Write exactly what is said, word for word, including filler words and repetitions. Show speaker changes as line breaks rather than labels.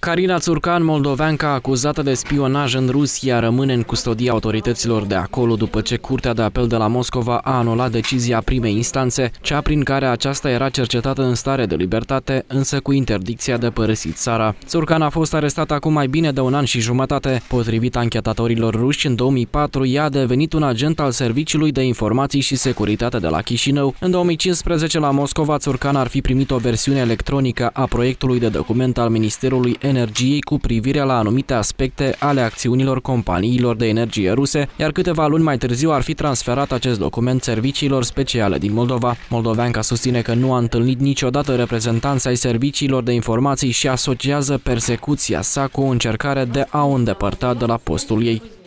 Carina Țurcan, moldoveanca acuzată de spionaj în Rusia, rămâne în custodia autorităților de acolo după ce Curtea de Apel de la Moscova a anulat decizia primei instanțe, cea prin care aceasta era cercetată în stare de libertate, însă cu interdicția de părăsit țara. Țurcan a fost arestată acum mai bine de un an și jumătate. Potrivit anchetatorilor ruși, în două mii patru ea a devenit un agent al Serviciului de Informații și Securitate de la Chișinău. În două mii cincisprezece, la Moscova, Țurcan ar fi primit o versiune electronică a proiectului de document al Ministerului Energiei cu privire la anumite aspecte ale acțiunilor companiilor de energie ruse, iar câteva luni mai târziu ar fi transferat acest document serviciilor speciale din Moldova. Moldoveanca susține că nu a întâlnit niciodată reprezentanți ai serviciilor de informații și asociază persecuția sa cu o încercare de a o îndepărta de la postul ei.